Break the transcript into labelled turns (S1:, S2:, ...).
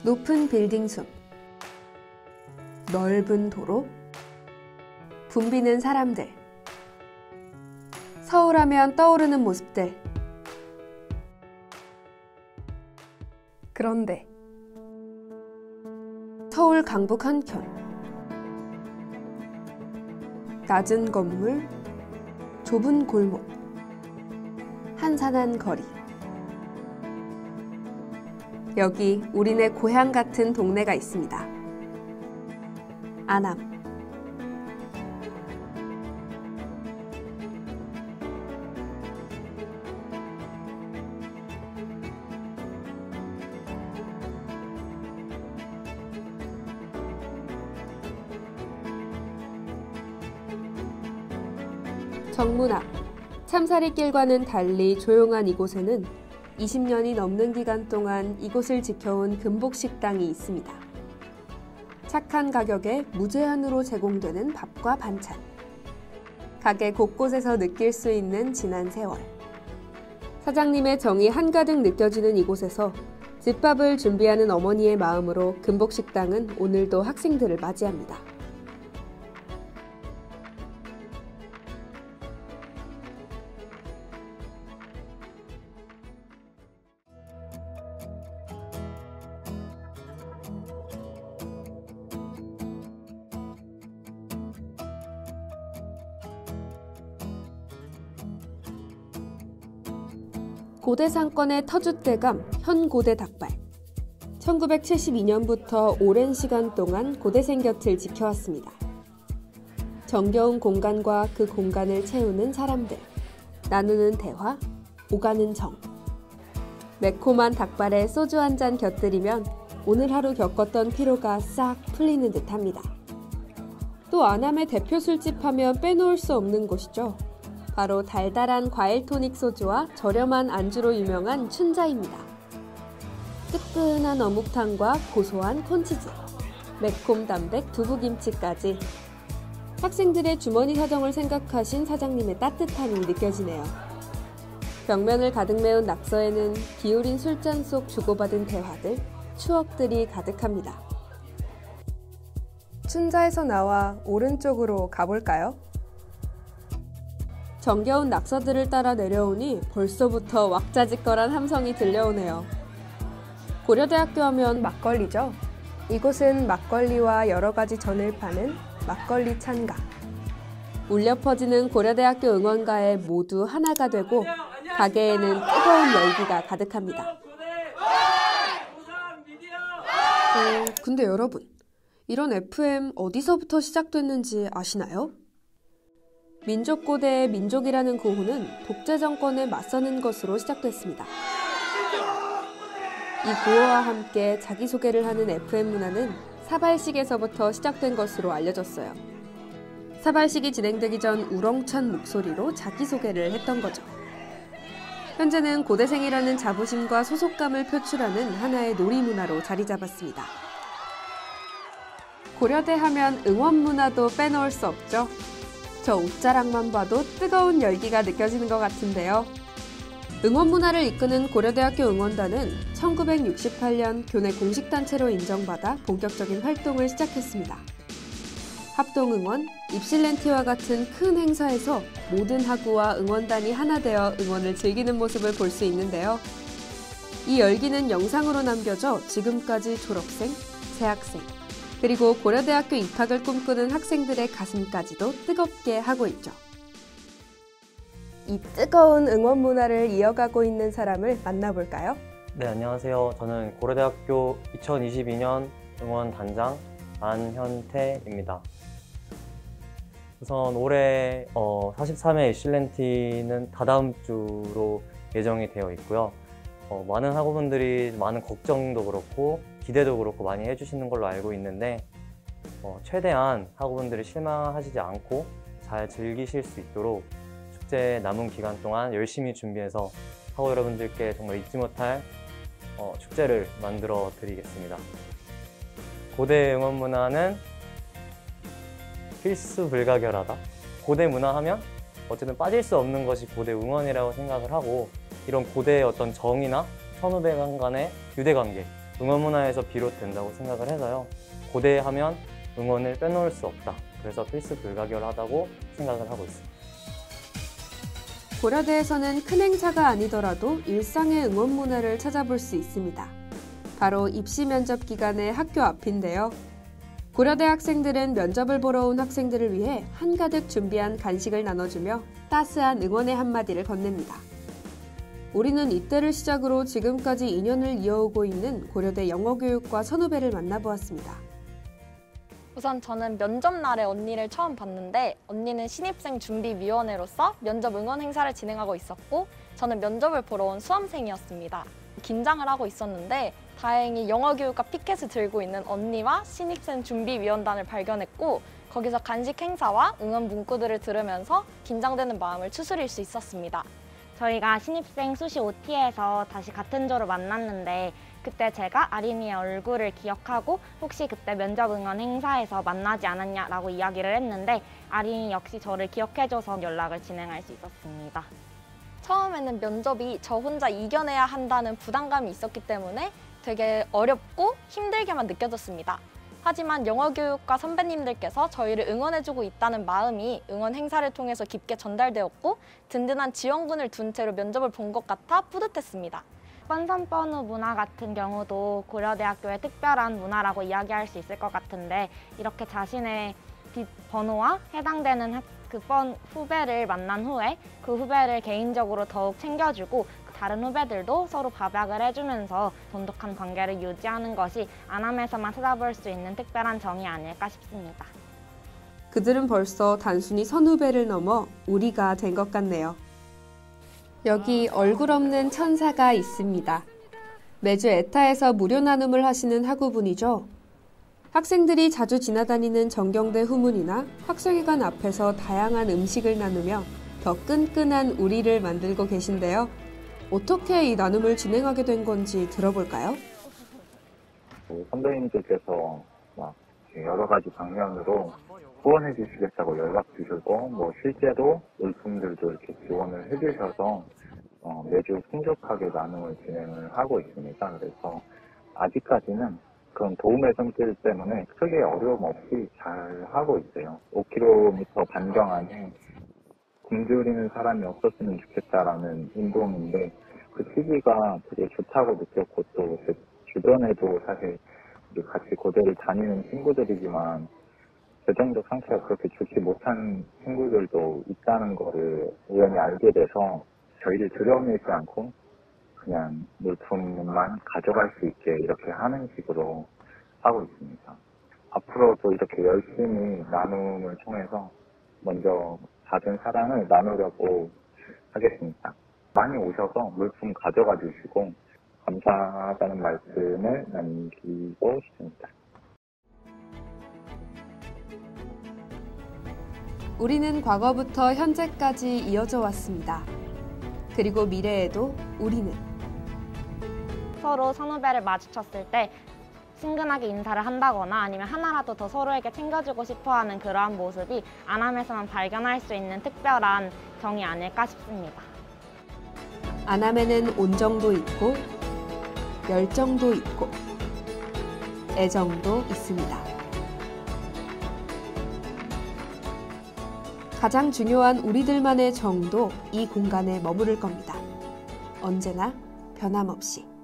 S1: 높은 빌딩 숲, 넓은 도로, 붐비는 사람들, 서울하면 떠오르는 모습들. 그런데 서울 강북 한켠, 낮은 건물, 좁은 골목, 한산한 거리. 여기 우리네 고향 같은 동네가 있습니다. 안암. 정문 앞, 참사리길과는 달리 조용한 이곳에는 20년이 넘는 기간 동안 이곳을 지켜온 금복식당이 있습니다. 착한 가격에 무제한으로 제공되는 밥과 반찬. 가게 곳곳에서 느낄 수 있는 지난 세월. 사장님의 정이 한가득 느껴지는 이곳에서 집밥을 준비하는 어머니의 마음으로 금복식당은 오늘도 학생들을 맞이합니다. 고대 상권의 터줏대감 현고대 닭발. 1972년부터 오랜 시간 동안 고대생 곁을 지켜왔습니다. 정겨운 공간과 그 공간을 채우는 사람들, 나누는 대화, 오가는 정. 매콤한 닭발에 소주 한 잔 곁들이면 오늘 하루 겪었던 피로가 싹 풀리는 듯합니다. 또 안암의 대표 술집 하면 빼놓을 수 없는 곳이죠. 바로 달달한 과일 토닉 소주와 저렴한 안주로 유명한 춘자입니다. 뜨끈한 어묵탕과 고소한 콘치즈, 매콤 담백 두부김치까지. 학생들의 주머니 사정을 생각하신 사장님의 따뜻함이 느껴지네요. 벽면을 가득 메운 낙서에는 기울인 술잔 속 주고받은 대화들, 추억들이 가득합니다. 춘자에서 나와 오른쪽으로 가볼까요? 정겨운 낙서들을 따라 내려오니 벌써부터 왁자지껄한 함성이 들려오네요. 고려대학교 하면 막걸리죠. 이곳은 막걸리와 여러 가지 전을 파는 막걸리 찬가. 울려 퍼지는 고려대학교 응원가에 모두 하나가 되고 가게에는 뜨거운 열기가 가득합니다. 근데 여러분, 이런 FM 어디서부터 시작됐는지 아시나요? 민족고대의 민족이라는 구호는 독재 정권에 맞서는 것으로 시작됐습니다. 이 구호와 함께 자기소개를 하는 FM 문화는 사발식에서부터 시작된 것으로 알려졌어요. 사발식이 진행되기 전 우렁찬 목소리로 자기소개를 했던 거죠. 현재는 고대생이라는 자부심과 소속감을 표출하는 하나의 놀이문화로 자리 잡았습니다. 고려대 하면 응원 문화도 빼놓을 수 없죠. 저 옷자락만 봐도 뜨거운 열기가 느껴지는 것 같은데요. 응원 문화를 이끄는 고려대학교 응원단은 1968년 교내 공식단체로 인정받아 본격적인 활동을 시작했습니다. 합동응원, 입실렌티와 같은 큰 행사에서 모든 학우와 응원단이 하나 되어 응원을 즐기는 모습을 볼 수 있는데요. 이 열기는 영상으로 남겨져 지금까지 졸업생, 재학생, 그리고 고려대학교 입학을 꿈꾸는 학생들의 가슴까지도 뜨겁게 하고 있죠. 이 뜨거운 응원 문화를 이어가고 있는 사람을 만나볼까요?
S2: 네, 안녕하세요. 저는 고려대학교 2022년 응원단장 안현태입니다. 우선 올해 43회 입실렌티는 다다음 주로 예정이 되어 있고요. 많은 학우분들이 많은 걱정도 그렇고 기대도 그렇고 많이 해주시는 걸로 알고 있는데 최대한 학우분들이 실망하시지 않고 잘 즐기실 수 있도록 축제 남은 기간 동안 열심히 준비해서 학우 여러분들께 정말 잊지 못할 축제를 만들어 드리겠습니다. 고대 응원 문화는 필수 불가결하다. 고대 문화 하면 어쨌든 빠질 수 없는 것이 고대 응원이라고 생각을 하고, 이런 고대의 어떤 정이나 선후배 간의 유대관계, 응원 문화에서 비롯된다고 생각을 해서요. 고대하면 응원을 빼놓을 수 없다. 그래서 필수 불가결하다고 생각을 하고 있습니다.
S1: 고려대에서는 큰 행사가 아니더라도 일상의 응원 문화를 찾아볼 수 있습니다. 바로 입시 면접 기간의 학교 앞인데요. 고려대 학생들은 면접을 보러 온 학생들을 위해 한가득 준비한 간식을 나눠주며 따스한 응원의 한마디를 건넵니다. 우리는 이때를 시작으로 지금까지 인연을 이어오고 있는 고려대 영어교육과 선후배를 만나보았습니다.
S3: 우선 저는 면접날에 언니를 처음 봤는데 언니는 신입생 준비위원회로서 면접 응원 행사를 진행하고 있었고 저는 면접을 보러 온 수험생이었습니다. 긴장을 하고 있었는데 다행히 영어교육과 피켓을 들고 있는 언니와 신입생 준비위원단을 발견했고 거기서 간식 행사와 응원 문구들을 들으면서 긴장되는 마음을 추스릴 수 있었습니다.
S4: 저희가 신입생 수시 OT에서 다시 같은 조로 만났는데 그때 제가 아린이의 얼굴을 기억하고 혹시 그때 면접 응원 행사에서 만나지 않았냐라고 이야기를 했는데 아린이 역시 저를 기억해줘서 연락을 진행할 수 있었습니다.
S3: 처음에는 면접이 저 혼자 이겨내야 한다는 부담감이 있었기 때문에 되게 어렵고 힘들게만 느껴졌습니다. 하지만 영어교육과 선배님들께서 저희를 응원해주고 있다는 마음이 응원 행사를 통해서 깊게 전달되었고 든든한 지원군을 둔 채로 면접을 본 것 같아 뿌듯했습니다.
S4: 뻔선뻔후 문화 같은 경우도 고려대학교의 특별한 문화라고 이야기할 수 있을 것 같은데 이렇게 자신의 뒷번호와 해당되는 그 후배를 만난 후에 그 후배를 개인적으로 더욱 챙겨주고 다른 후배들도 서로 밥약을 해주면서 돈독한 관계를 유지하는 것이 안암에서만 찾아볼 수 있는 특별한 정이 아닐까 싶습니다.
S1: 그들은 벌써 단순히 선후배를 넘어 우리가 된 것 같네요. 여기 얼굴 없는 천사가 있습니다. 매주 에타에서 무료 나눔을 하시는 학우분이죠. 학생들이 자주 지나다니는 정경대 후문이나 학생회관 앞에서 다양한 음식을 나누며 더 끈끈한 우리를 만들고 계신데요. 어떻게 이 나눔을 진행하게 된 건지 들어볼까요?
S5: 선배님들께서 막 여러 가지 방면으로 후원해 주시겠다고 연락 주시고 실제로 물품들도 이렇게 지원을 해 주셔서 매주 풍족하게 나눔을 진행을 하고 있습니다. 그래서 아직까지는 그런 도움의 손길 때문에 크게 어려움 없이 잘 하고 있어요. 5km 반경 안에 굶주리는 사람이 없었으면 좋겠다라는 운동인데 그 취지가 되게 좋다고 느꼈고 또 제 주변에도 사실 같이 고대를 다니는 친구들이지만 재정적 상태가 그렇게 좋지 못한 친구들도 있다는 거를 우연히 알게 돼서 저희를 들여밀지 않고 그냥 물품만 가져갈 수 있게 이렇게 하는 식으로 하고 있습니다. 앞으로도 이렇게 열심히 나눔을 통해서 먼저 받은 사랑을 나누려고 하겠습니다. 많이 오셔서 물품 가져가 주시고 감사하다는 말씀을 남기고 싶습니다.
S1: 우리는 과거부터 현재까지 이어져 왔습니다. 그리고 미래에도 우리는
S4: 서로 선후배를 마주쳤을 때 친근하게 인사를 한다거나 아니면 하나라도 더 서로에게 챙겨주고 싶어하는 그러한 모습이 안암에서만 발견할 수 있는 특별한 정이 아닐까 싶습니다.
S1: 안암에는 온정도 있고 열정도 있고 애정도 있습니다. 가장 중요한 우리들만의 정도 이 공간에 머무를 겁니다. 언제나 변함없이.